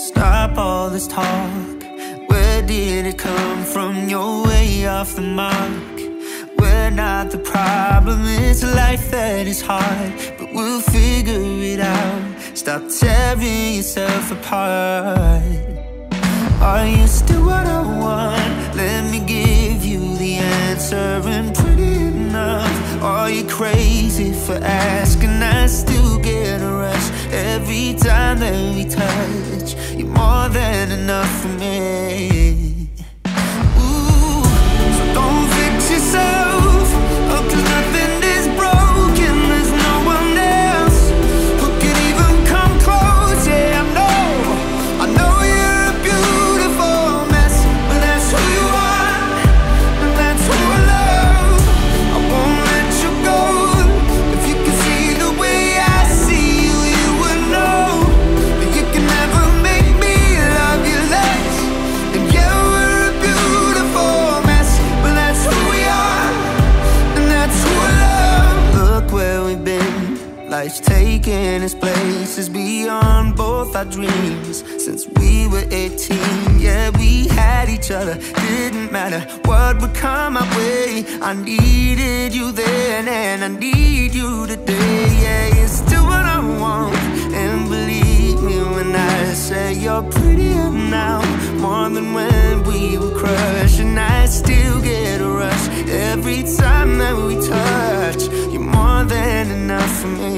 Stop all this talk. Where did it come from? You're way off the mark. We're not the problem, it's life that is hard, but we'll figure it out. Stop tearing yourself apart. Are you still what I want? Let me give you the answer, and pretty enough. Are you crazy for asking? I still get a rush every time that we touch. You're more than enough for me. Ooh, so don't fix yourself, oh, 'cause nothing is broken. There's no one else who could even come close. Yeah, I know you're a beautiful mess, but that's who you are, and that's who I love. I won't let you go. If you could see the way I see you, you would know that you can never make me love you less. And yeah, we're a beautiful mess, but that's who we are, and that's who I love. Look where we've been. Life's taken its places beyond both our dreams. Since we were 18, yeah, we had each other. Didn't matter what would come our way. I needed you then, and I need you today. Yeah, you're still what I want, and believe me when I say you're prettier now, more than when we were crushed. And I still get a rush every time that we touch. You're more than enough for me.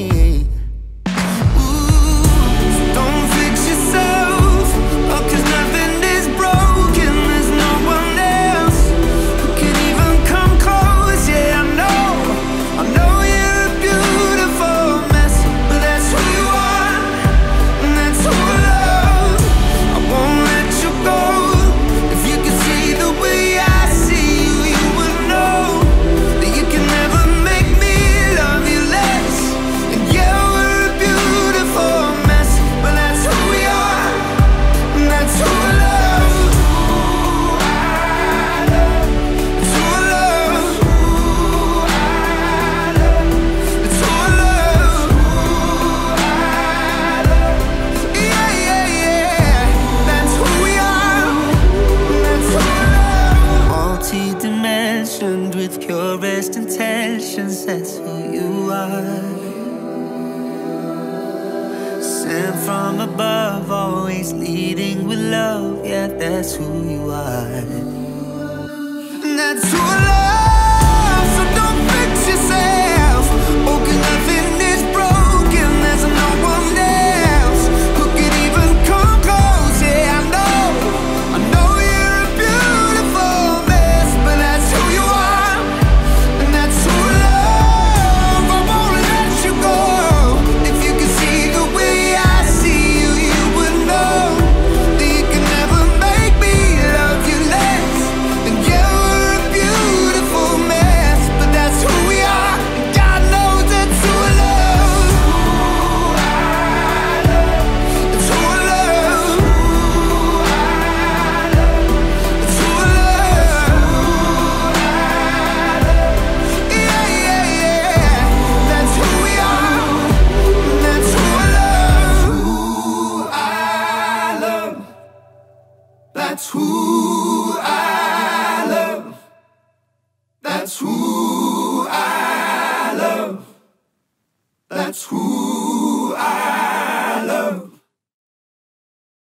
With purest intentions, that's who you are. Sent from above, always leading with love. Yeah, that's who you are, and that's who I love. So don't fix yourself, oh, 'cause nothing is broken. There's no one else who could even come close. Yeah, I know you're a beautiful mess, but that's who you are, and that's who I love. I won't let you go. If you could see the way I see you, you would know that you can never make me love you less. And yeah, we're a beautiful mess, but that's who we are, and God knows that's who I love. It's who I love. It's who I love. Yeah, yeah, yeah. That's who we are, and that's who I love. Who I love. That's who I love. That's who I love. That's who